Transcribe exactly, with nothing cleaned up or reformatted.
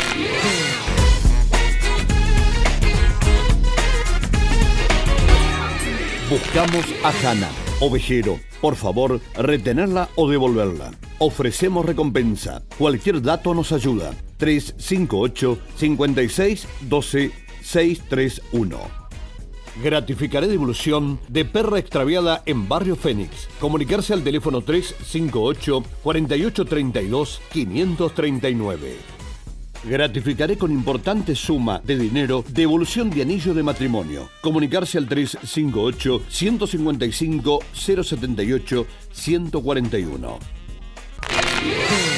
Buscamos a Hanna, ovejero. Por favor, retenerla o devolverla. Ofrecemos recompensa. Cualquier dato nos ayuda. tres cinco ocho, cinco seis, uno dos, seis tres uno. Gratificaré devolución de perra extraviada en Barrio Fénix. Comunicarse al teléfono tres cinco ocho, cuatro ocho tres dos, cinco tres nueve. Gratificaré con importante suma de dinero devolución de anillo de matrimonio. Comunicarse al tres cinco ocho, uno cinco cinco, cero siete ocho, uno cuatro uno.